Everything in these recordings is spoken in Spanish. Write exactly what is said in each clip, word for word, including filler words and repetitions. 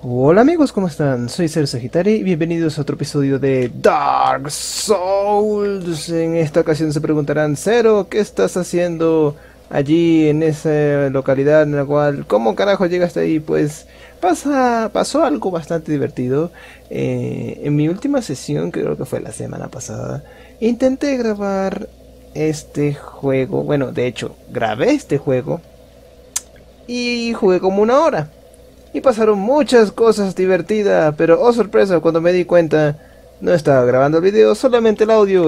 Hola amigos, ¿cómo están? Soy Ser Sagitari y bienvenidos a otro episodio de Dark Souls. En esta ocasión se preguntarán, Zero, ¿qué estás haciendo allí en esa localidad en la cual, cómo carajo llegaste ahí? Pues pasa, pasó algo bastante divertido. Eh, en mi última sesión, que creo que fue la semana pasada, intenté grabar este juego. Bueno, de hecho, grabé este juego y jugué como una hora. Y pasaron muchas cosas divertidas, pero oh sorpresa, cuando me di cuenta, no estaba grabando el video, solamente el audio.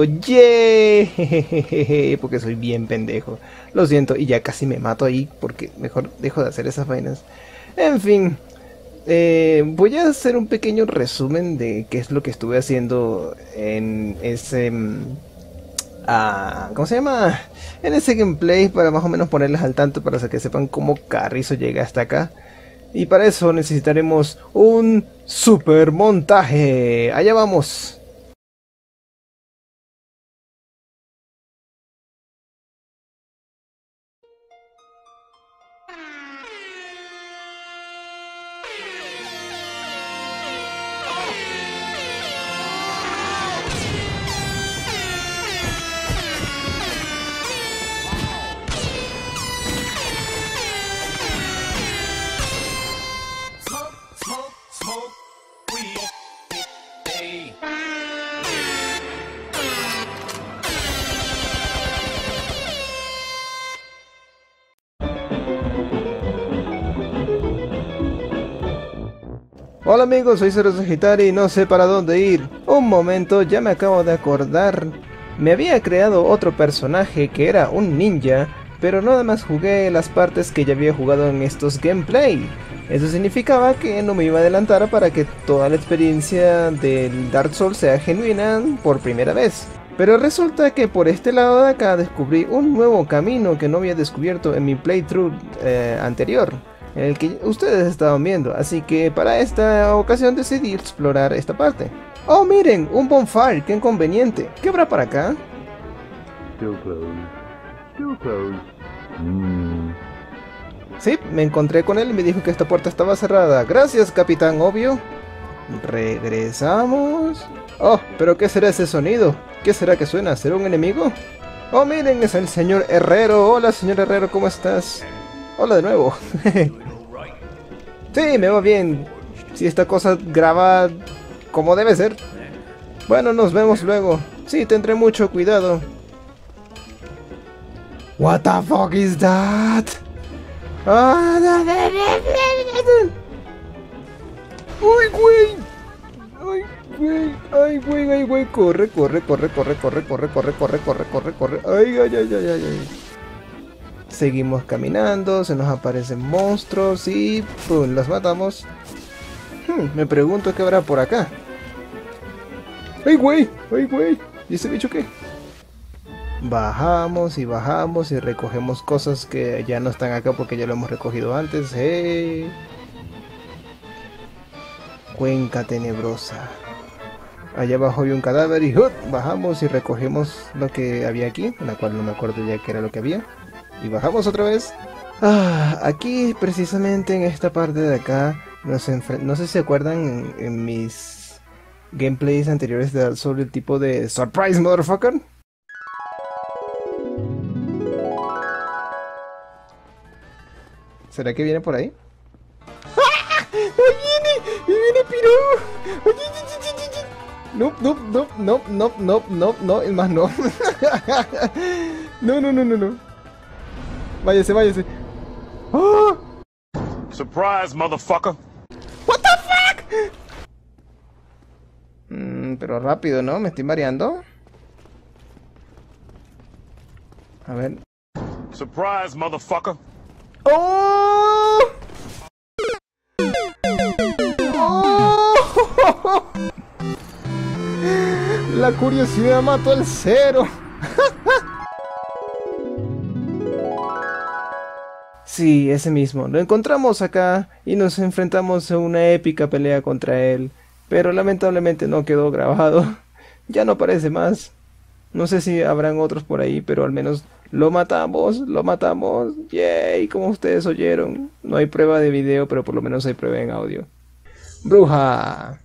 ¡Yay! Porque soy bien pendejo. Lo siento, y ya casi me mato ahí, porque mejor dejo de hacer esas vainas. En fin, eh, voy a hacer un pequeño resumen de qué es lo que estuve haciendo en ese... Uh, ¿Cómo se llama? En ese gameplay, para más o menos ponerles al tanto, para que sepan cómo Carrizo llega hasta acá. Y para eso necesitaremos un super montaje. Allá vamos. Hola amigos, soy Zero Sagitari y no sé para dónde ir. Un momento, ya me acabo de acordar. Me había creado otro personaje que era un ninja, pero nada más jugué las partes que ya había jugado en estos gameplay. Eso significaba que no me iba a adelantar para que toda la experiencia del Dark Souls sea genuina por primera vez. Pero resulta que por este lado de acá descubrí un nuevo camino que no había descubierto en mi playthrough eh, anterior, en el que ustedes estaban viendo, así que para esta ocasión decidí explorar esta parte. ¡Oh, miren! Un bonfire, ¡qué inconveniente! ¿Qué habrá para acá? Still closed. Still closed. Mm. Sí, me encontré con él y me dijo que esta puerta estaba cerrada. Gracias, capitán, obvio. Regresamos. Oh, pero ¿qué será ese sonido? ¿Qué será que suena? ¿Será un enemigo? Oh, miren, es el señor Herrero. Hola, señor Herrero, ¿cómo estás? Hola de nuevo. Sí, me va bien. Si esta cosa graba como debe ser. Bueno, nos vemos luego. Sí, tendré mucho cuidado. What the fuck is that? Ah, ¡Uy, güey! ¡Ay, güey! ¡Ay, güey! ¡Ay, güey! Corre, corre, corre, corre, corre, corre, corre, corre, corre, corre, corre. ¡Ay, ay, ay, ay, ay, ay! Seguimos caminando, se nos aparecen monstruos y ¡pum! Los matamos. Hmm, me pregunto qué habrá por acá. ¡Ay, güey! ¡Ay, güey! ¿Y ese bicho qué? Bajamos y bajamos y recogemos cosas que ya no están acá porque ya lo hemos recogido antes. ¡Hey! Cuenca tenebrosa. Allá abajo hay un cadáver y ¡uh! Bajamos y recogemos lo que había aquí, la cual no me acuerdo ya qué era lo que había. Y bajamos otra vez. Ah, aquí precisamente en esta parte de acá nos no sé si se acuerdan en, en mis gameplays anteriores de Dark Souls el tipo de surprise motherfucker. ¿Será que viene por ahí? ¡Ah! ¡Ahí viene! ¡Ahí viene Piro! No, no, no, no, no, no, no, no, es más no. No, no, no, no, no. Váyase, váyase. ¡Oh! Surprise, motherfucker. What the fuck? Mm, pero rápido, ¿no? Me estoy mareando. A ver. Surprise, motherfucker. ¡Oh! ¡Oh! La curiosidad mató al Zero. Sí, ese mismo. Lo encontramos acá y nos enfrentamos a una épica pelea contra él. Pero lamentablemente no quedó grabado. Ya no aparece más. No sé si habrán otros por ahí, pero al menos lo matamos, lo matamos. Yay, como ustedes oyeron. No hay prueba de video, pero por lo menos hay prueba en audio. Bruja.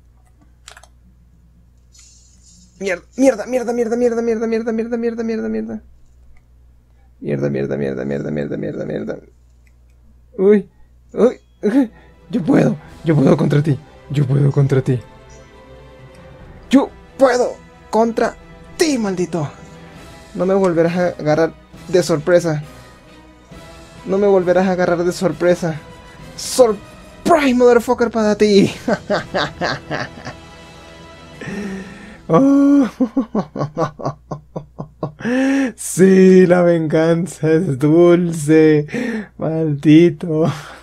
Mierda, mierda, mierda, mierda, mierda, mierda, mierda, mierda, mierda, mierda, mierda. Mierda, mierda, mierda, mierda, mierda, mierda, mierda. Uy, uy, uy. Yo puedo, yo puedo contra ti. Yo puedo contra ti. Yo puedo contra ti, maldito. No me volverás a agarrar de sorpresa. No me volverás a agarrar de sorpresa. Surprise, motherfucker, para ti. Oh. Sí, la venganza es dulce. Maldito.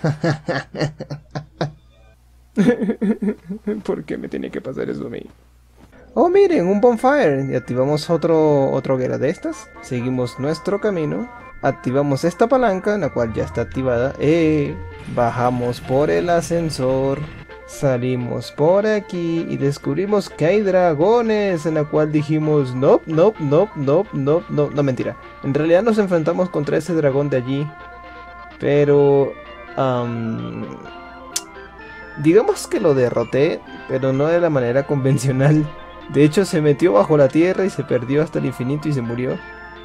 ¿Por qué me tiene que pasar eso a mí? Oh, miren, un bonfire. Y activamos otro, otra hoguera de estas. Seguimos nuestro camino. Activamos esta palanca, la cual ya está activada. Eh, bajamos por el ascensor. Salimos por aquí y descubrimos que hay dragones, en la cual dijimos no, no, no, no, no, no, no, mentira. En realidad nos enfrentamos contra ese dragón de allí, pero um, digamos que lo derroté, pero no de la manera convencional. De hecho se metió bajo la tierra y se perdió hasta el infinito y se murió.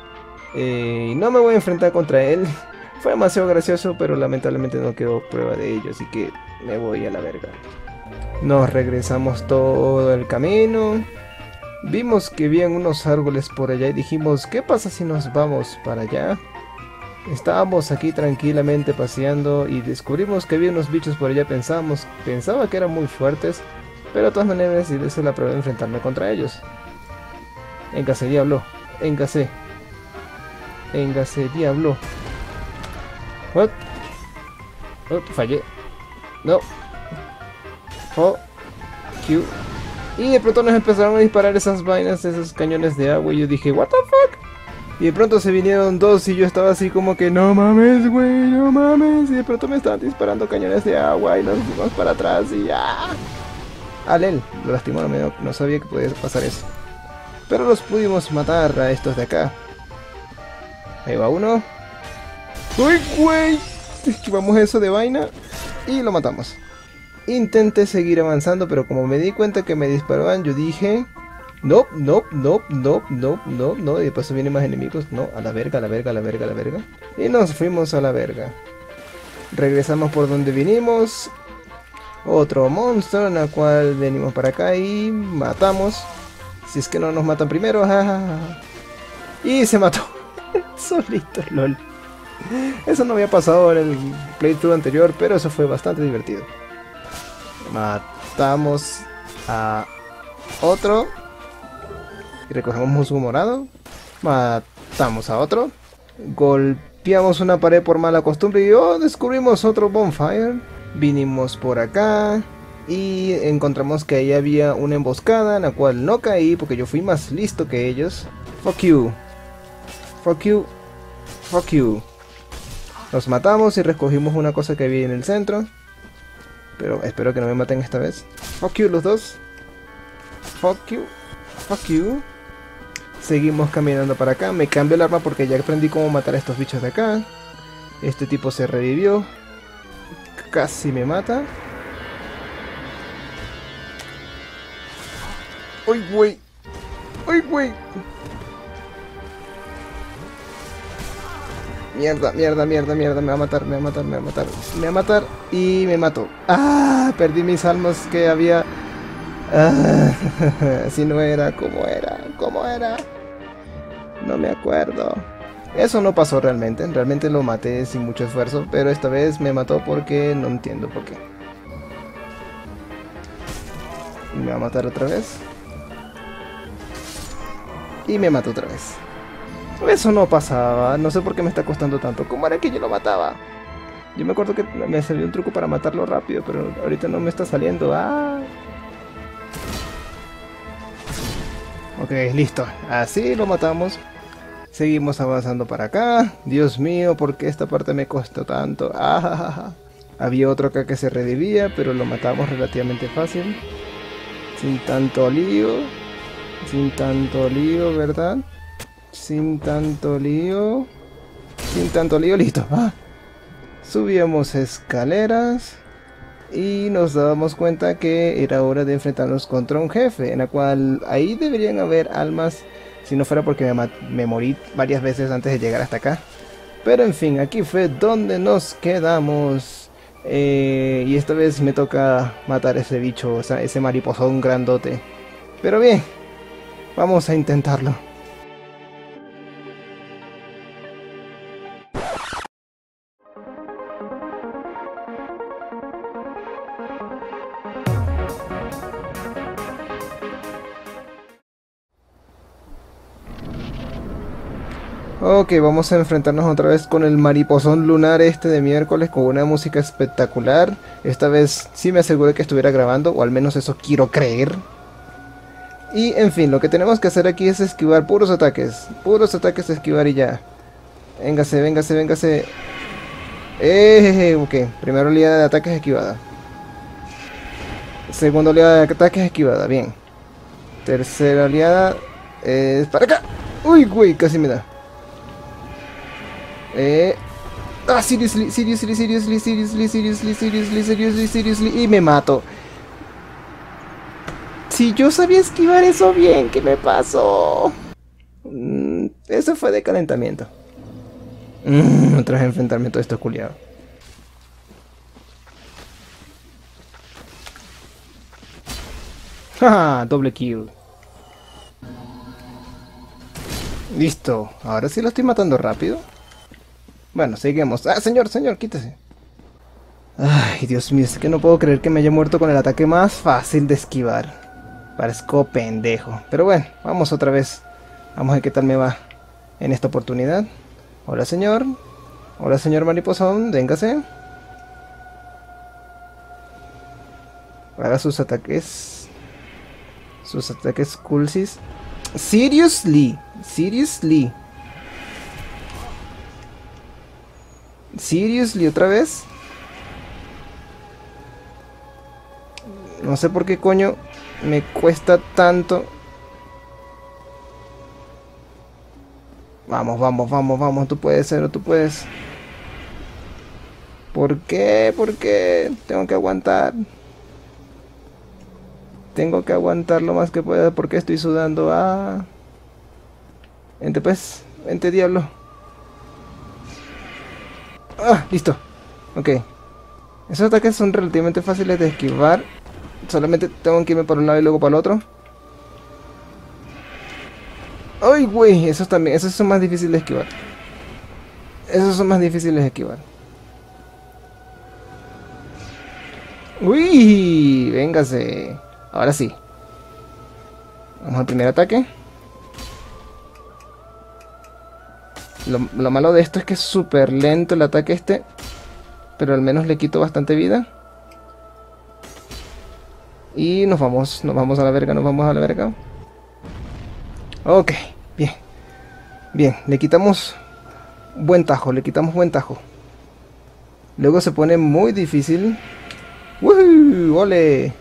Eh, no me voy a enfrentar contra él. Fue demasiado gracioso, pero lamentablemente no quedó prueba de ello, así que me voy a la verga. Nos regresamos todo el camino. Vimos que habían unos árboles por allá y dijimos, ¿qué pasa si nos vamos para allá? Estábamos aquí tranquilamente paseando y descubrimos que había unos bichos por allá. Pensamos, pensaba que eran muy fuertes, pero de todas maneras hice la prueba de enfrentarme contra ellos. Engase, diablo. Engase. Engase, diablo. What? Oh, fallé. No. Oh. Q. Y de pronto nos empezaron a disparar esas vainas, esos cañones de agua. Y yo dije, what the fuck. Y de pronto se vinieron dos y yo estaba así como que, no mames, güey, no mames. Y de pronto me estaban disparando cañones de agua y nos fuimos para atrás y ya. Alel, lo lastimó, no, me, no sabía que podía pasar eso. Pero los pudimos matar a estos de acá. Ahí va uno. ¡Uy, güey! Esquivamos eso de vaina y lo matamos. Intenté seguir avanzando, pero como me di cuenta que me disparaban, yo dije... No, no, no, no, no, no, no. Y después vienen más enemigos. No, a la verga, a la verga, a la verga, a la verga. Y nos fuimos a la verga. Regresamos por donde vinimos. Otro monstruo en el cual venimos para acá y matamos. Si es que no nos matan primero. Jajaja. Y se mató. Solito, lol. Eso no había pasado en el playthrough anterior, pero eso fue bastante divertido. Matamos a otro. Y recogemos musgo morado. Matamos a otro. Golpeamos una pared por mala costumbre y oh, descubrimos otro bonfire. Vinimos por acá y encontramos que ahí había una emboscada en la cual no caí porque yo fui más listo que ellos. Fuck you. Fuck you. Fuck you. Nos matamos y recogimos una cosa que había en el centro. Pero espero que no me maten esta vez. Fuck you los dos. Fuck you. Fuck you. Seguimos caminando para acá. Me cambio el arma porque ya aprendí cómo matar a estos bichos de acá. Este tipo se revivió. Casi me mata. ¡Uy, güey! ¡Uy, güey! Mierda, mierda, mierda, mierda. Me va a matar, me va a matar, me va a matar. Me va a matar y me mató. ¡Ah! Perdí mis almas que había... Ah, si no era, ¿cómo era? ¿Cómo era? No me acuerdo. Eso no pasó realmente. Realmente lo maté sin mucho esfuerzo. Pero esta vez me mató porque no entiendo por qué. Y me va a matar otra vez. Y me mató otra vez. Eso no pasaba. No sé por qué me está costando tanto. ¿Cómo era que yo lo mataba? Yo me acuerdo que me salió un truco para matarlo rápido. Pero ahorita no me está saliendo. ¡Ah! Ok, listo. Así lo matamos. Seguimos avanzando para acá. Dios mío, ¿por qué esta parte me costó tanto? Ah, había otro acá que se revivía, pero lo matamos relativamente fácil. Sin tanto lío. Sin tanto lío, ¿verdad? Sin tanto lío. Sin tanto lío, listo. Ah. Subíamos escaleras. y nos dábamos cuenta que era hora de enfrentarnos contra un jefe, en la cual ahí deberían haber almas, si no fuera porque me, me morí varias veces antes de llegar hasta acá. Pero en fin, aquí fue donde nos quedamos, eh, y esta vez me toca matar a ese bicho, o sea, ese mariposón grandote. Pero bien, vamos a intentarlo. Ok, vamos a enfrentarnos otra vez con el mariposón lunar este de miércoles con una música espectacular. Esta vez sí me aseguré que estuviera grabando, o al menos eso quiero creer. Y en fin, lo que tenemos que hacer aquí es esquivar puros ataques. Puros ataques, esquivar y ya. Véngase, véngase, véngase. Eh, ok, primera oleada de ataques esquivada. Segunda oleada de ataques esquivada, bien. Tercera oleada es para acá. Uy, güey, casi me da. Eh... Ah, seriously, seriously, seriously, seriously, seriously, seriously, seriously, seriously. Y me mato. Si yo sabía esquivar eso bien, ¿qué me pasó? Mm, eso fue de calentamiento. Mm, otra vez enfrentarme a todo esto culiado. Jaja, doble kill. Listo, ahora sí lo estoy matando rápido. Bueno, seguimos. Ah, señor, señor, quítese. Ay, Dios mío, es que no puedo creer que me haya muerto con el ataque más fácil de esquivar. Parezco pendejo. Pero bueno, vamos otra vez. Vamos a ver qué tal me va en esta oportunidad. Hola, señor. Hola, señor mariposón, véngase. Haga sus ataques. Sus ataques coolsis. Seriously, seriously. Seriously, otra vez. No sé por qué coño me cuesta tanto. Vamos, vamos, vamos, vamos. Tú puedes, Cero, tú puedes. ¿Por qué? ¿Por qué? Tengo que aguantar. Tengo que aguantar lo más que pueda porque estoy sudando. Ah. Vente pues. Vente, diablo. Ah, listo. Ok. Esos ataques son relativamente fáciles de esquivar. Solamente tengo que irme por un lado y luego para el otro. Ay, güey. Esos también. Esos son más difíciles de esquivar. Esos son más difíciles de esquivar. Uy, véngase. Ahora sí. Vamos al primer ataque. Lo, lo malo de esto es que es súper lento el ataque este. Pero al menos le quito bastante vida. Y nos vamos, nos vamos a la verga, nos vamos a la verga. Ok, bien. Bien, le quitamos buen tajo, le quitamos buen tajo. Luego se pone muy difícil. ¡Woohoo! ¡Ole!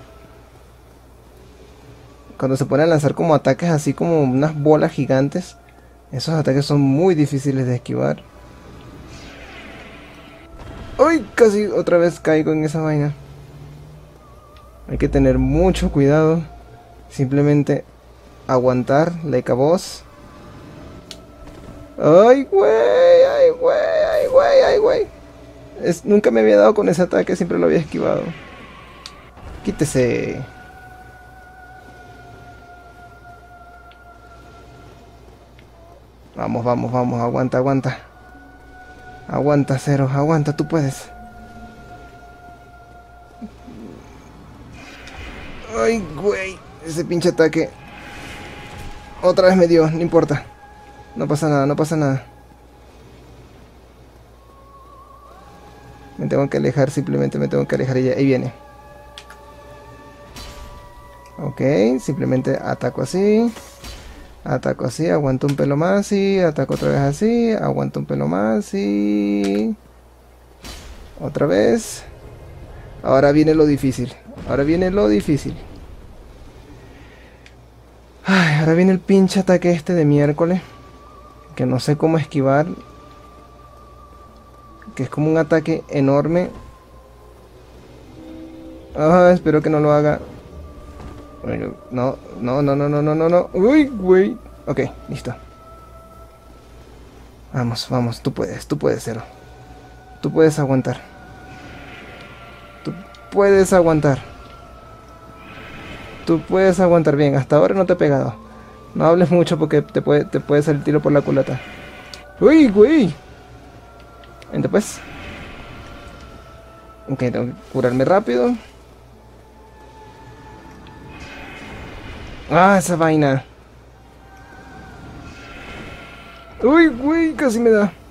Cuando se pone a lanzar como ataques así como unas bolas gigantes. Esos ataques son muy difíciles de esquivar. ¡Ay! Casi otra vez caigo en esa vaina. Hay que tener mucho cuidado. Simplemente aguantar, like a boss. ¡Ay, güey! ¡Ay, güey! ¡Ay, güey! ¡Ay, güey! Es, nunca me había dado con ese ataque, siempre lo había esquivado. Quítese. Vamos, vamos, vamos, aguanta, aguanta. Aguanta, Cero, aguanta, tú puedes. Ay, güey, ese pinche ataque. Otra vez me dio, no importa. No pasa nada, no pasa nada. Me tengo que alejar, simplemente me tengo que alejar y ya, ahí viene. Ok, simplemente ataco así. Ataco así, aguanto un pelo más y ataco otra vez así, aguanto un pelo más y... Otra vez. Ahora viene lo difícil, ahora viene lo difícil. Ay, ahora viene el pinche ataque este de miércoles. Que no sé cómo esquivar. Que es como un ataque enorme. Ah, espero que no lo haga. Bueno, no, no, no, no, no, no, no, no. Uy, güey. Ok, listo. Vamos, vamos, tú puedes, tú puedes, Zero. Tú puedes aguantar. Tú puedes aguantar. Tú puedes aguantar bien. Hasta ahora no te he pegado. No hables mucho porque te puede, te puede salir tiro por la culata. Uy, güey. Vente pues. Ok, tengo que curarme rápido. Ah, esa vaina. Uy, güey, casi me da.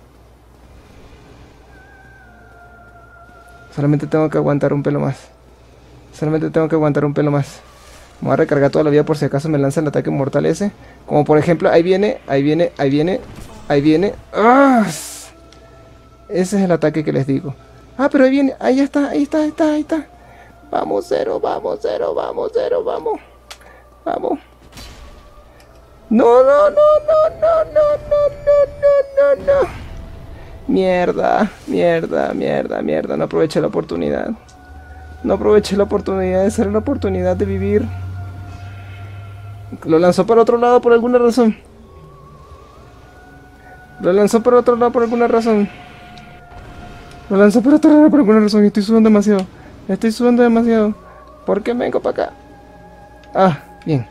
Solamente tengo que aguantar un pelo más. Solamente tengo que aguantar un pelo más. Me voy a recargar toda la vida por si acaso me lanza el ataque mortal ese. Como por ejemplo, ahí viene, ahí viene, ahí viene, ahí viene. ¡Ah! Ese es el ataque que les digo. Ah, pero ahí viene, ahí está, ahí está, ahí está, ahí está. Vamos, Zero, vamos, Zero, vamos, Zero, vamos. Vamos. No, no, no, no, no, no, no, no, no, no, no. Mierda, mierda, mierda, mierda. No aproveché la oportunidad. No aproveché la oportunidad de ser la oportunidad de vivir. Lo lanzó para otro lado por alguna razón. Lo lanzó para otro lado por alguna razón. Lo lanzó para otro lado por alguna razón. Y estoy sudando demasiado. Estoy sudando demasiado. ¿Por qué vengo para acá? Ah, bien.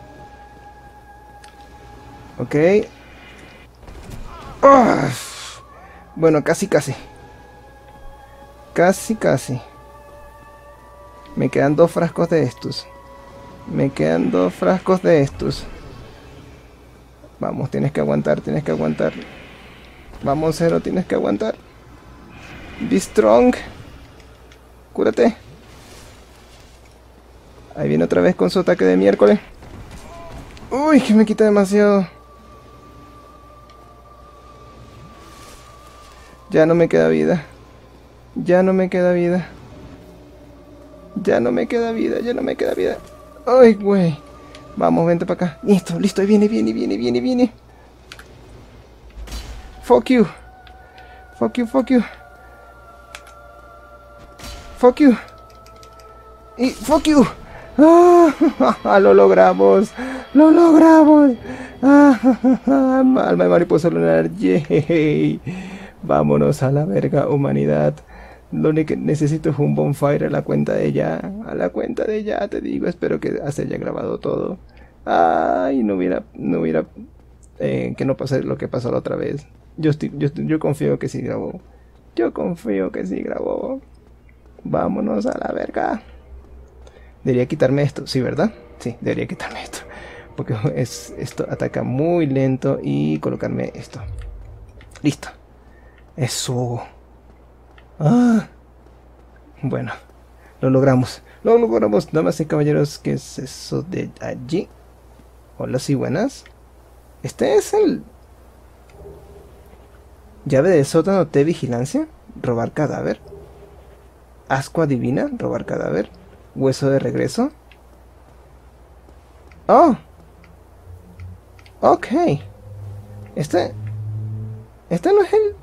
Ok. Oh. Bueno, casi, casi. Casi, casi. Me quedan dos frascos de estos. Me quedan dos frascos de estos. Vamos, tienes que aguantar, tienes que aguantar. Vamos, Zero, tienes que aguantar. Be strong. Cúrate. Ahí viene otra vez con su ataque de miércoles. Uy, que me quita demasiado. Ya no me queda vida. Ya no me queda vida. Ya no me queda vida, ya no me queda vida. Ay, güey. Vamos, vente para acá. Listo, listo, ahí viene, viene, viene, viene, viene. Fuck you. Fuck you, fuck you. Fuck you. Y fuck you. Ah, lo logramos. Lo logramos. Ah, alma de mariposa lunar. Yay. Vámonos a la verga, humanidad. Lo único que necesito es un bonfire a la cuenta de ya. A la cuenta de ya, te digo. Espero que se haya grabado todo. Ay, no hubiera... No hubiera... Eh, que no pase lo que pasó la otra vez. Yo, estoy, yo, yo confío que sí grabó. Yo confío que sí grabó. Vámonos a la verga. Debería quitarme esto. Sí, ¿verdad? Sí, debería quitarme esto. Porque es, esto ataca muy lento. Y colocarme esto. Listo. Eso. Ah. Bueno. Lo logramos. Lo logramos, damas y caballeros. ¿Qué es eso de allí? Hola, sí, buenas. Este es el... Llave de sótano T vigilancia. Robar cadáver. Ascua divina. Robar cadáver. Hueso de regreso. Oh. Ok. Este... Este no es el...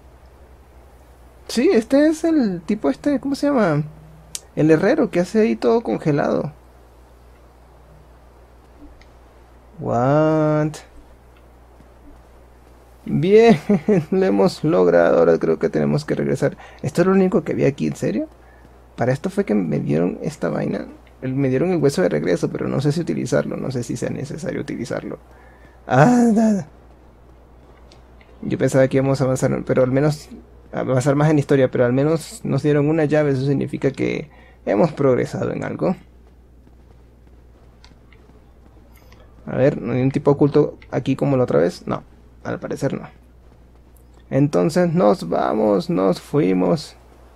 Sí, este es el tipo este... ¿Cómo se llama? El herrero que hace ahí todo congelado. What? Bien, lo hemos logrado. Ahora creo que tenemos que regresar. ¿Esto es lo único que había aquí? ¿En serio? Para esto fue que me dieron esta vaina. Me dieron el hueso de regreso, pero no sé si utilizarlo. No sé si sea necesario utilizarlo. Ah, nada. Yo pensaba que íbamos a avanzar, pero al menos avanzar más en historia, pero al menos nos dieron una llave. Eso significa que hemos progresado en algo. A ver, ¿no hay un tipo oculto aquí como la otra vez? No, al parecer no. Entonces nos vamos, nos fuimos.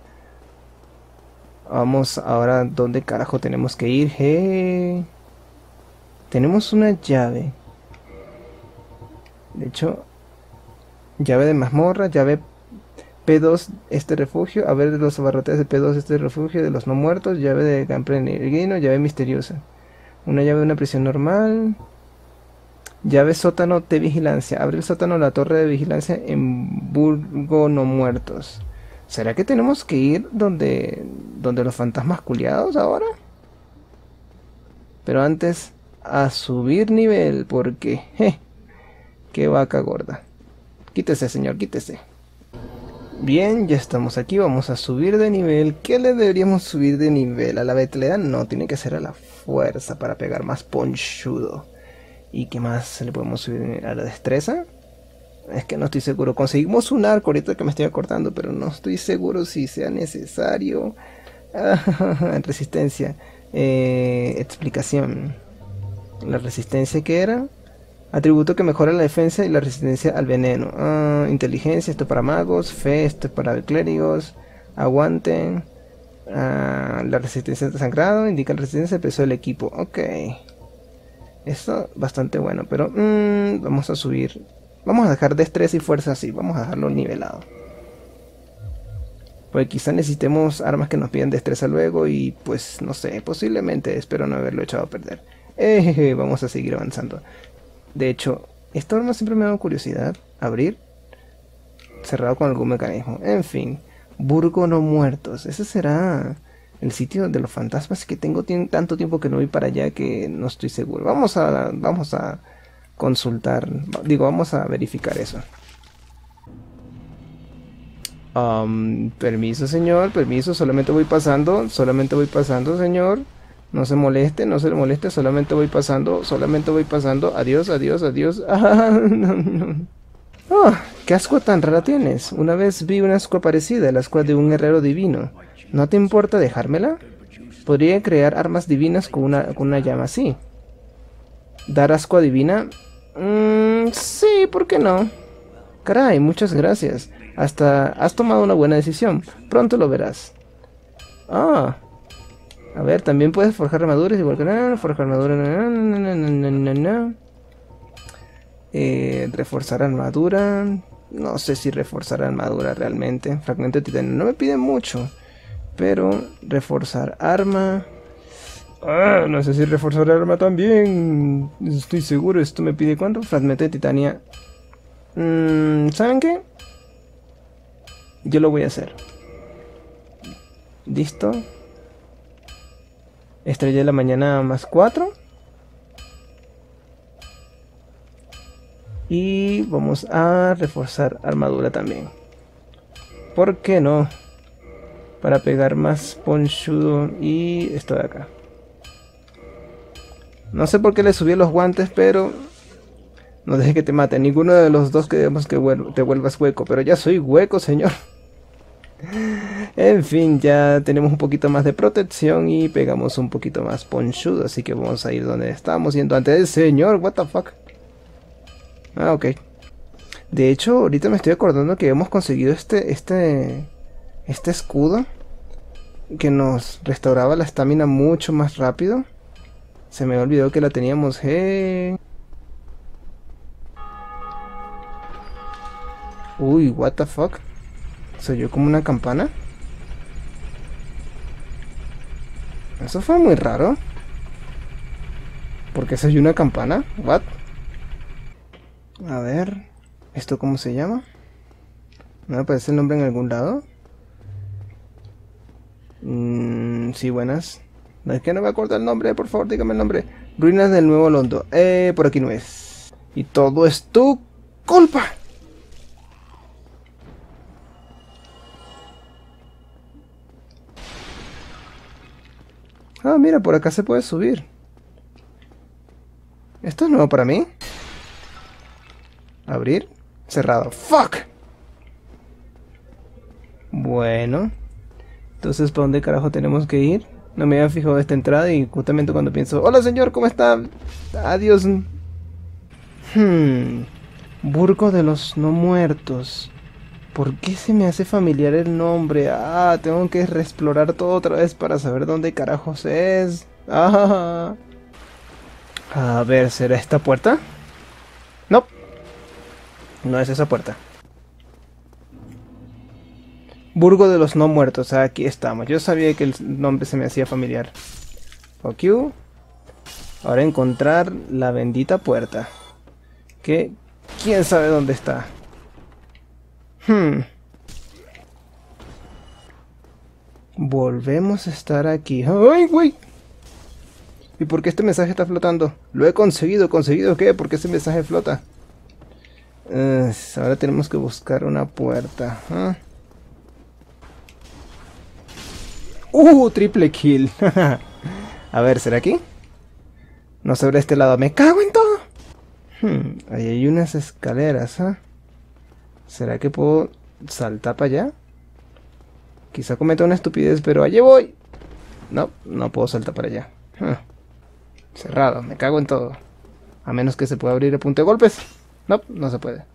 Vamos ahora, ¿dónde carajo tenemos que ir? Hey. Tenemos una llave. De hecho, llave de mazmorra, llave P dos, este refugio. A ver, de los abarrotes de P dos, este refugio de los no muertos. Llave de Camprenegrino, llave misteriosa. Una llave de una prisión normal. Llave sótano de vigilancia. Abre el sótano la torre de vigilancia en Burgo no muertos. ¿Será que tenemos que ir donde, donde los fantasmas culiados ahora? Pero antes, a subir nivel, porque... Je, ¡qué vaca gorda! Quítese, señor, quítese. Bien, ya estamos aquí, vamos a subir de nivel. ¿Qué le deberíamos subir de nivel? ¿A la vitalidad? No, tiene que ser a la fuerza para pegar más ponchudo. ¿Y qué más le podemos subir? ¿A la destreza? Es que no estoy seguro. Conseguimos un arco ahorita que me estoy acordando, pero no estoy seguro si sea necesario. Ah, resistencia. Eh, explicación. La resistencia que era... Atributo que mejora la defensa y la resistencia al veneno. Ah, inteligencia, esto para magos. Fe, esto para clérigos. Aguante. Ah, la resistencia de sangrado indica la resistencia al peso del equipo. Ok. Esto bastante bueno, pero mmm, vamos a subir. Vamos a dejar destreza y fuerza así. Vamos a dejarlo nivelado. Pues quizá necesitemos armas que nos pidan destreza luego. Y pues no sé, posiblemente. Espero no haberlo echado a perder. Eh, vamos a seguir avanzando. De hecho, esta arma siempre me ha dado curiosidad. Abrir. Cerrado con algún mecanismo. En fin. Burgo no muertos. Ese será el sitio de los fantasmas. Que tengo tanto tiempo que no voy para allá que no estoy seguro. Vamos a, vamos a consultar. Digo, vamos a verificar eso. Um, permiso, señor. Permiso. Solamente voy pasando. Solamente voy pasando, señor. No se moleste, no se le moleste, solamente voy pasando, solamente voy pasando. Adiós, adiós, adiós. Ah, no, no. Oh, qué ascua tan rara tienes. Una vez vi una ascua parecida, la ascua de un herrero divino. ¿No te importa dejármela? Podría crear armas divinas con una, con una llama así. ¿Dar ascua divina? Mm, sí, ¿por qué no? Caray, muchas gracias. Hasta has tomado una buena decisión. Pronto lo verás. Ah. A ver, también puedes forjar armaduras, igual que no, forjar armaduras, no, no, no, no, no, no. Eh, reforzar armadura, no sé si reforzar armadura realmente. Fragmento de titanio, no me pide mucho, pero reforzar arma, ah, no sé si reforzar arma también, estoy seguro. Esto me pide ¿cuánto? Fragmento de titanio. Mm, ¿saben qué? Yo lo voy a hacer. Listo. Estrella de la mañana más cuatro. Y vamos a reforzar armadura también. ¿Por qué no? Para pegar más ponchudo. Y esto de acá. No sé por qué le subí los guantes, pero... no deje que te mate. Ninguno de los dos queremos que te vuelvas hueco. Pero ya soy hueco, señor. En fin, ya tenemos un poquito más de protección y pegamos un poquito más ponchudo. Así que vamos a ir donde estábamos yendo antes. Señor, what the fuck. Ah, ok. De hecho, ahorita me estoy acordando que hemos conseguido este, este, este escudo que nos restauraba la estamina mucho más rápido. Se me olvidó que la teníamos. Hey. Uy, what the fuck. ¿Se oyó como una campana? Eso fue muy raro. ¿Por qué se oyó una campana? What? A ver, ¿esto cómo se llama? ¿No me aparece el nombre en algún lado? Mm, sí, buenas. No es que no me acuerdo el nombre, por favor, dígame el nombre. Ruinas del Nuevo Londo. Eh, por aquí no es. Y todo es tu culpa. Ah, mira, por acá se puede subir. ¿Esto es nuevo para mí? Abrir. Cerrado. ¡Fuck! Bueno. Entonces, ¿para dónde carajo tenemos que ir? No me había fijado esta entrada y justamente cuando pienso... ¡Hola, señor! ¿Cómo está? Adiós. Hmm. Burgo de los no muertos. ¿Por qué se me hace familiar el nombre? Ah, tengo que reexplorar todo otra vez para saber dónde carajos es. Ah. A ver, ¿será esta puerta? No. No es esa puerta. Burgo de los no muertos. Aquí estamos. Yo sabía que el nombre se me hacía familiar. Fuck you. Ahora encontrar la bendita puerta. Que quién sabe dónde está. Hmm. Volvemos a estar aquí. ¡Ay, güey! ¿Y por qué este mensaje está flotando? Lo he conseguido. ¿Conseguido qué? ¿Por qué ese mensaje flota? Uh, ahora tenemos que buscar una puerta. ¿Ah? ¡Uh! Triple kill. A ver, ¿será aquí? No sobre este lado. ¡Me cago en todo! Hmm, ahí hay unas escaleras. ¿Ah? ¿Será que puedo saltar para allá? Quizá cometa una estupidez, pero allí voy. No, no puedo saltar para allá. Huh. Cerrado, me cago en todo. A menos que se pueda abrir el punto de golpes. No, no se puede.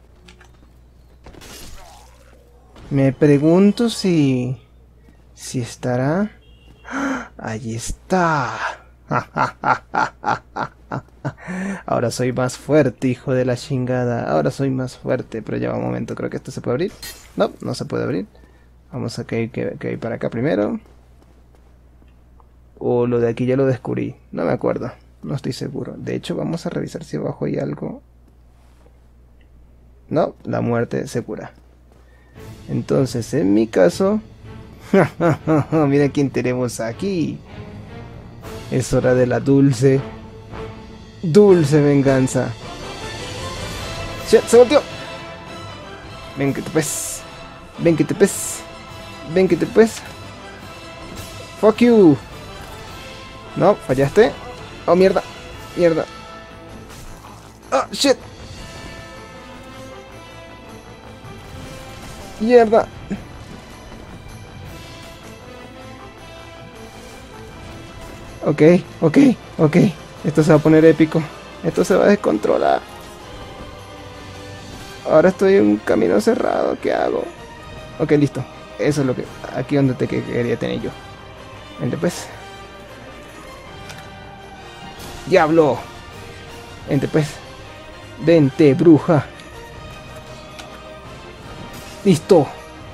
Me pregunto si... Si estará... ¡Ah! Allí está. Ahora soy más fuerte, hijo de la chingada. Ahora soy más fuerte. Pero ya va un momento, creo que esto se puede abrir. No, no se puede abrir. Vamos a que, que, que ir para acá primero. O lo de aquí ya lo descubrí. No me acuerdo. No estoy seguro. De hecho, vamos a revisar si abajo hay algo. No, la muerte se cura. Entonces, en mi caso... Mira quién tenemos aquí. Es hora de la dulce... Dulce venganza. ¡Shit! ¡Se volteó! Ven que te pes. Ven que te pes. Ven que te pues. Fuck you. No, fallaste. Oh, mierda. Mierda. Oh, shit. Mierda. Ok, ok, ok. Esto se va a poner épico. Esto se va a descontrolar. Ahora estoy en un camino cerrado. ¿Qué hago? Ok, listo. Eso es lo que... Aquí donde te quería tener yo. Vente pues. ¡Diablo! Vente pues. Vente, bruja. Listo.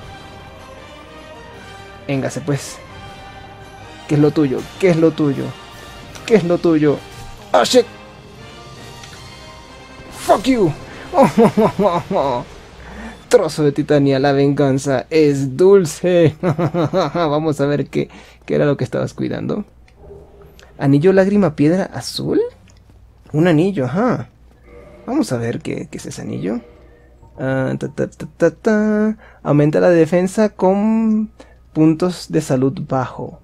Véngase pues. ¿Qué es lo tuyo? ¿Qué es lo tuyo? ¿Qué es lo tuyo? ¡Oh, shit! ¡Fuck you! Trozo de titania, la venganza es dulce. Vamos a ver qué, qué era lo que estabas cuidando. Anillo lágrima piedra azul. Un anillo, ajá. Vamos a ver qué, qué es ese anillo. Uh, ta, ta, ta, ta, ta. Aumenta la defensa con puntos de salud bajo.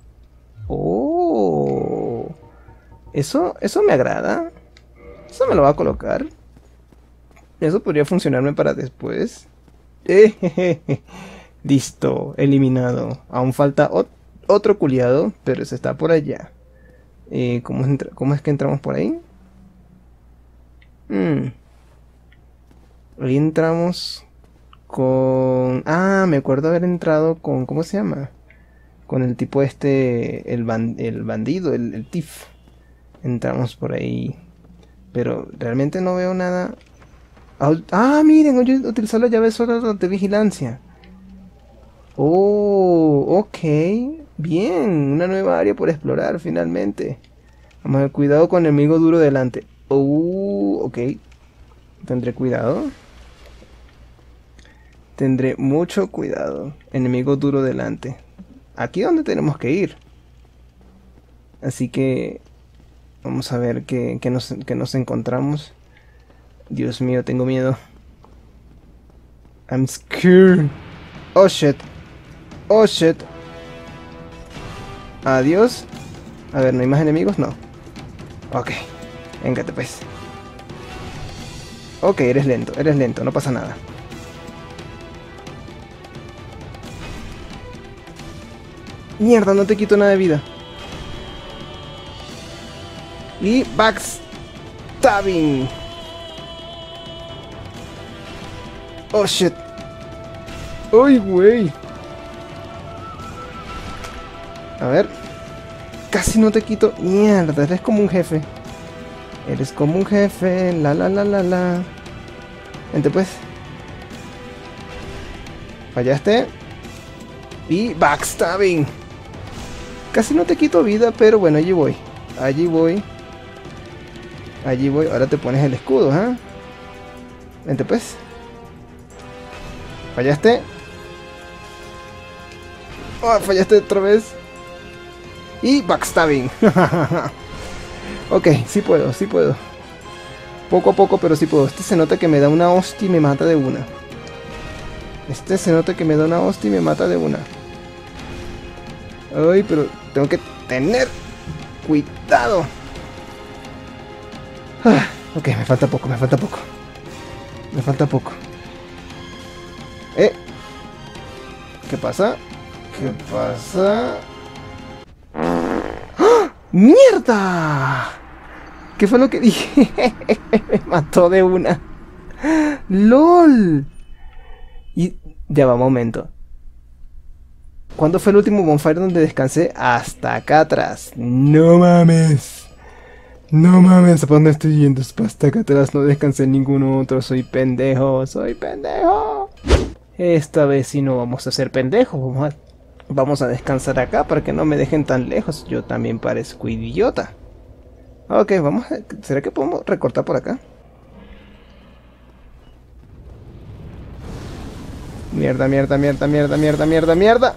Oh, eso, eso me agrada. Eso me lo va a colocar. Eso podría funcionarme para después. Eh, listo, eliminado. Aún falta ot otro culiado, pero ese está por allá. Eh, ¿cómo, es ¿Cómo es que entramos por ahí? Hmm. Ahí entramos con... Ah, me acuerdo haber entrado con... ¿Cómo se llama? Con el tipo este... El, ban el bandido, el, el thief. Entramos por ahí. Pero realmente no veo nada... Ah, miren, voy a utilizar la llave solo de vigilancia. Oh, ok. Bien, una nueva área por explorar finalmente. Vamos a ver, cuidado con el enemigo duro delante. Oh, ok. Tendré cuidado. Tendré mucho cuidado. Enemigo duro delante. Aquí es donde tenemos que ir. Así que... Vamos a ver qué, qué, nos, qué nos encontramos. Dios mío, tengo miedo. I'm scared. Oh shit. Oh shit. Adiós. A ver, ¿no hay más enemigos? No. Ok. Véngate pues. Ok, eres lento, eres lento, no pasa nada. Mierda, no te quito nada de vida. Y backstabbing. Oh shit. Uy, güey. A ver. Casi no te quito. Mierda, eres como un jefe. Eres como un jefe. La la la la la. Vente pues. Fallaste. Y backstabbing. Casi no te quito vida, pero bueno, allí voy. Allí voy. Allí voy. Ahora te pones el escudo, ¿eh? Vente pues. Fallaste. Oh, fallaste otra vez. Y backstabbing. Ok, sí puedo, sí puedo. Poco a poco, pero sí puedo. Este se nota que me da una hostia y me mata de una. Este se nota que me da una hostia y me mata de una. Ay, pero tengo que tener cuidado. Ah, ok, me falta poco, me falta poco. Me falta poco. Eh. ¿Qué pasa? ¿Qué pasa? ¡Ah! ¡Mierda! ¿Qué fue lo que dije? Me mató de una. ¡Lol! Y ya va, un momento. ¿Cuándo fue el último bonfire donde descansé? Hasta acá atrás. No mames. No mames, ¿para dónde estoy yendo? Hasta acá atrás no descansé en ningún otro. Soy pendejo, soy pendejo. Esta vez sí no vamos a ser pendejos. Vamos a, vamos a descansar acá para que no me dejen tan lejos. Yo también parezco idiota. Ok, vamos a... ¿Será que podemos recortar por acá? Mierda, mierda, mierda, mierda, mierda, mierda, mierda.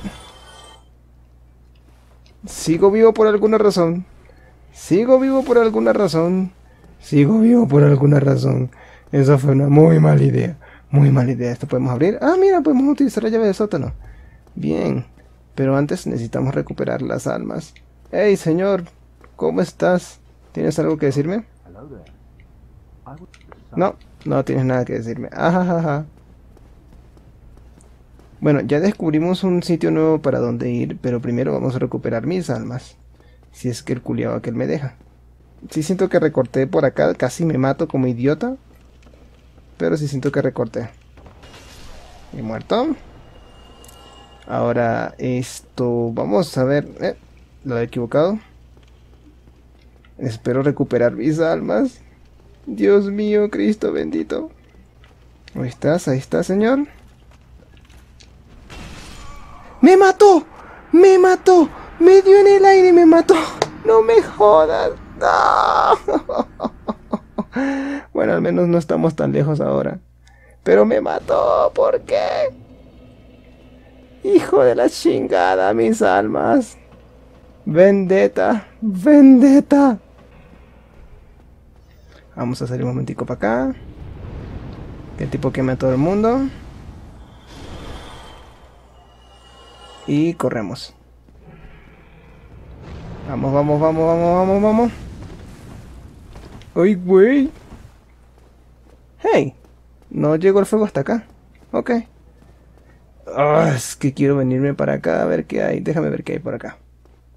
Sigo vivo por alguna razón. Sigo vivo por alguna razón. Sigo vivo por alguna razón. Eso fue una muy mala idea. Muy mala idea. Esto podemos abrir. Ah, mira, podemos utilizar la llave de sótano. Bien. Pero antes necesitamos recuperar las almas. Hey, señor. ¿Cómo estás? ¿Tienes algo que decirme? No, no tienes nada que decirme. Ajajaja. Bueno, ya descubrimos un sitio nuevo para donde ir, pero primero vamos a recuperar mis almas. Si es que el culiao aquel me deja. Sí siento que recorté por acá, casi me mato como idiota. Pero sí siento que recorté. He muerto. Ahora esto, vamos a ver. Eh, lo he equivocado. Espero recuperar mis almas. Dios mío, Cristo bendito. Ahí estás, ahí está, señor. ¡Me mató! ¡Me mató! ¡Me dio en el aire y me mató! ¡No me jodas! ¡No! Bueno, al menos no estamos tan lejos ahora. Pero me mató, ¿por qué? Hijo de la chingada, mis almas. Vendetta, vendetta. Vamos a salir un momentico para acá. Que el tipo queme a todo el mundo. Y corremos. Vamos, vamos, vamos, vamos, vamos, vamos. ¡Ay, güey! ¡Hey! No llegó el fuego hasta acá. Ok. Oh, es que quiero venirme para acá a ver qué hay. Déjame ver qué hay por acá.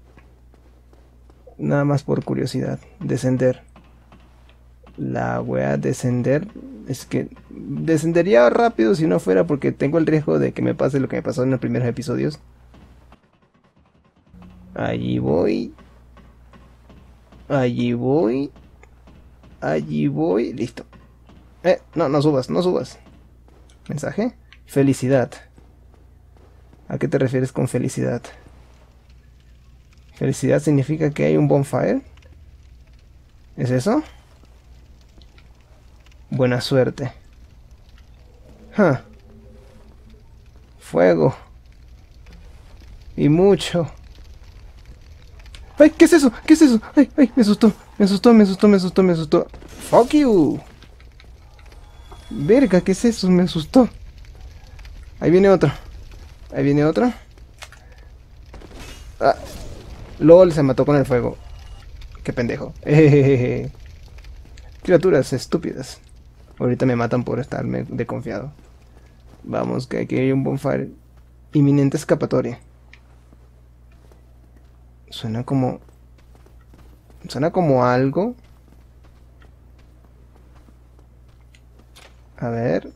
Nada más por curiosidad. Descender. La wea descender. Es que descendería rápido si no fuera porque tengo el riesgo de que me pase lo que me pasó en los primeros episodios. Allí voy. Allí voy. Allí voy. Listo. Eh, no, no subas, no subas. Mensaje. Felicidad. ¿A qué te refieres con felicidad? Felicidad significa que hay un bonfire. ¿Es eso? Buena suerte. Huh. Fuego. Y mucho. ¡Ay! ¿Qué es eso? ¿Qué es eso? ¡Ay! ¡Ay! Me asustó. Me asustó, me asustó, me asustó, me asustó. ¡Fuck you! Verga, ¿qué es eso? Me asustó. Ahí viene otro. Ahí viene otro. Ah. LOL, se mató con el fuego. Qué pendejo. Ejejeje. Criaturas estúpidas. Ahorita me matan por estarme desconfiado. Vamos, que aquí hay un bonfire. Inminente escapatoria. Suena como... Suena como algo. A ver.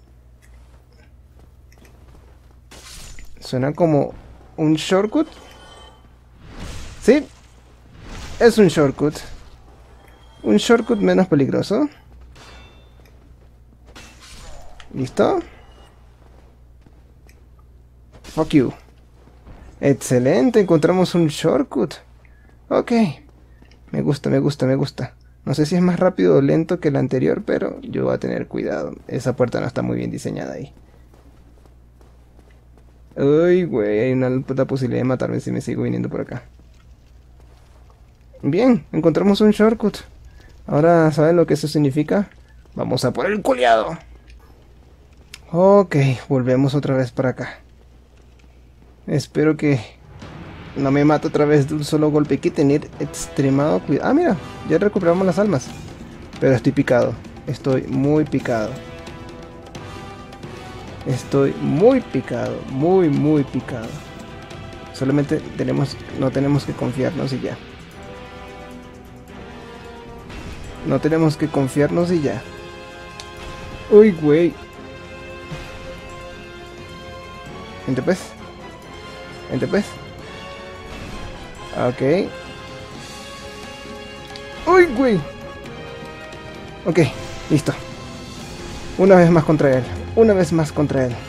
Suena como un shortcut. Sí. Es un shortcut. Un shortcut menos peligroso. ¿Listo? Fuck you. Excelente, encontramos un shortcut. Ok. Me gusta, me gusta, me gusta. No sé si es más rápido o lento que el anterior, pero yo voy a tener cuidado. Esa puerta no está muy bien diseñada ahí. Uy, güey, hay una puta posibilidad de matarme si me sigo viniendo por acá. Bien, encontramos un shortcut. Ahora, ¿saben lo que eso significa? Vamos a por el culiado. Ok, volvemos otra vez para acá. Espero que no me mate otra vez de un solo golpe. Hay que tener extremado cuidado. Ah, mira, ya recuperamos las almas. Pero estoy picado. Estoy muy picado. Estoy muy picado. Muy, muy picado. Solamente tenemos, no tenemos que confiarnos y ya. No tenemos que confiarnos y ya. Uy, güey. Vente pues. Vente pues. Ok. Uy, güey. Ok, listo. Una vez más contra él. Una vez más contra él.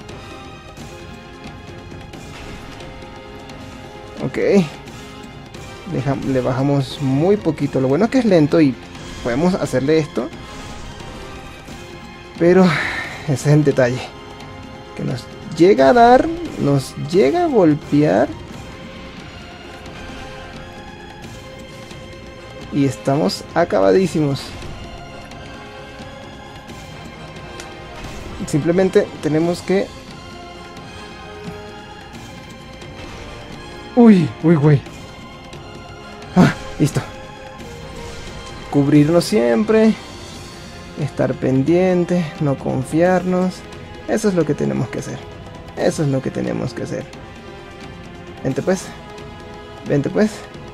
Ok. Deja, le bajamos muy poquito. Lo bueno es que es lento y podemos hacerle esto. Pero ese es el detalle. Que nos llega a dar, nos llega a golpear. Y estamos acabadísimos. Simplemente tenemos que... Uy, uy, güey. Ah, listo. Cubrirnos siempre. Estar pendiente. No confiarnos. Eso es lo que tenemos que hacer. Eso es lo que tenemos que hacer. Vente pues. Vente pues.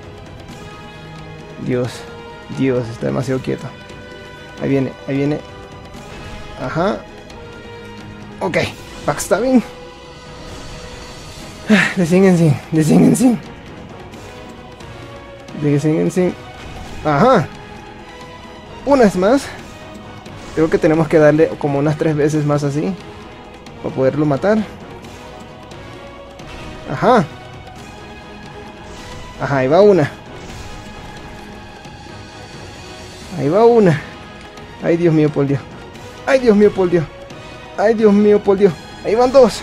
Dios. Dios, está demasiado quieto. Ahí viene, ahí viene. Ajá. Ok, backstabbing. De cien en cien, de cien en cien. De cien en cien. Ajá. Una vez más. Creo que tenemos que darle como unas tres veces más así. Para poderlo matar. Ajá. Ajá, ahí va una. Ahí va una. Ay, Dios mío, por Dios. Ay, Dios mío, por Dios. Ay, Dios mío, por Dios. Ahí van dos.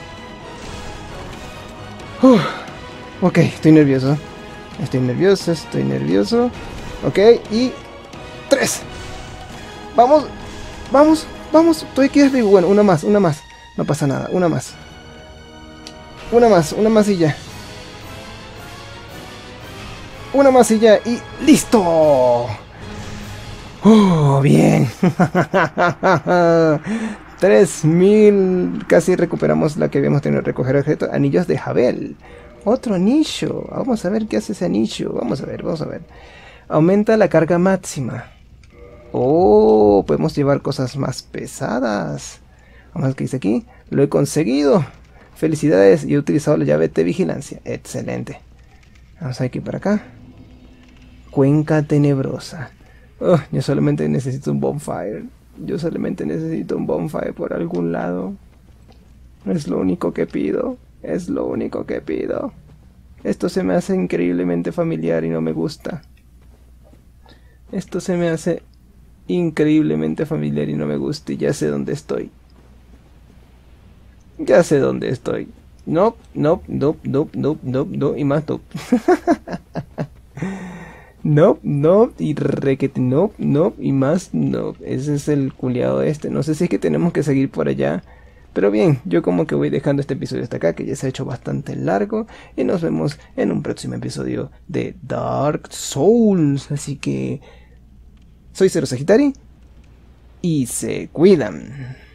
Uf. Ok, estoy nervioso. Estoy nervioso, estoy nervioso. Ok, y... Tres. Vamos, vamos, vamos. Estoy aquí arriba. Bueno, una más, una más. No pasa nada, una más. Una más, una más y ya. Una más y ya. Y listo. Oh, bien. tres mil. Casi recuperamos la que habíamos tenido que recoger objeto. Anillos de Jabel. Otro anillo. Vamos a ver qué hace ese anillo. Vamos a ver, vamos a ver. Aumenta la carga máxima. Oh, podemos llevar cosas más pesadas. Vamos a ver qué dice aquí. Lo he conseguido. Felicidades. Y he utilizado la llave de vigilancia. Excelente. Vamos a ir aquí para acá. Cuenca tenebrosa. Oh, yo solamente necesito un bonfire. Yo solamente necesito un bonfire por algún lado. Es lo único que pido. Es lo único que pido. Esto se me hace increíblemente familiar y no me gusta. Esto se me hace increíblemente familiar y no me gusta. Y ya sé dónde estoy. Ya sé dónde estoy. No, no, no, no, no, no, no. Y más no. No, no, y requete, no, no, y más no. Ese es el culiado este. No sé si es que tenemos que seguir por allá. Pero bien, yo como que voy dejando este episodio hasta acá, que ya se ha hecho bastante largo. Y nos vemos en un próximo episodio de Dark Souls. Así que... soy Zero Sagitari. Y se cuidan.